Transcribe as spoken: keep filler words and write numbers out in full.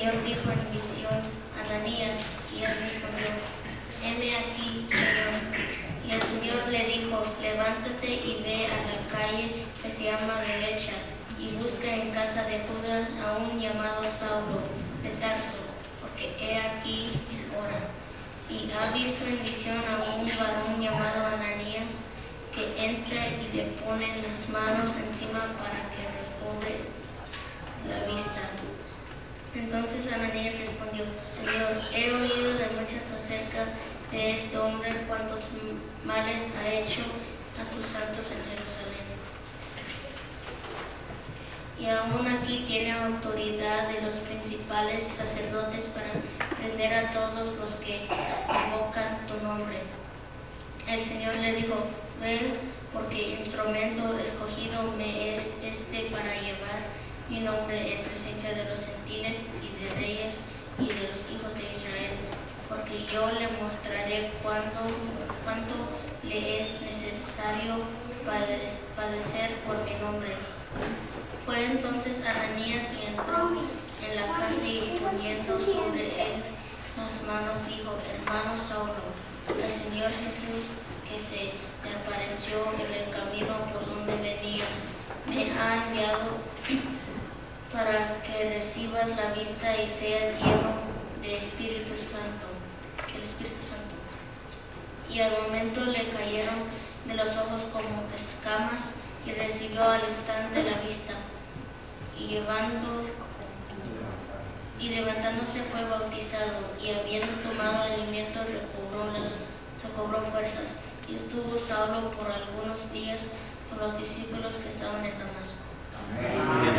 Señor dijo en visión a Ananías, y él respondió: heme aquí, Señor. Y el Señor le dijo: levántate y ve a la calle que se llama Derecha, y busca en casa de Judas a un llamado Saulo de Tarso, porque he aquí él ora. Y ha visto en visión a un varón llamado Ananías, que entra y le pone las manos encima para que recobre la vista. Entonces Ananías respondió: Señor, he oído de muchas acerca de este hombre, cuántos males ha hecho a tus santos en Jerusalén. Y aún aquí tiene autoridad de los principales sacerdotes para prender a todos los que invocan tu nombre. El Señor le dijo: ve, porque instrumento escogido me es este para llevar mi nombre en presencia de los gentiles y de reyes y de los hijos de Israel, porque yo le mostraré cuánto, cuánto le es necesario padecer por mi nombre. Fue entonces Ananías y entró en la casa, y poniendo sobre él las manos dijo: hermano Saulo, el Señor Jesús, que se te apareció en el camino por donde venías, me ha enviado para que recibas la vista y seas lleno de Espíritu Santo, el Espíritu Santo. Y al momento le cayeron de los ojos como escamas, y recibió al instante la vista, y llevando y levantándose fue bautizado, y habiendo tomado alimento recobró las recobró fuerzas. Y estuvo Saulo por algunos días con los discípulos que estaban en Damasco. Amén.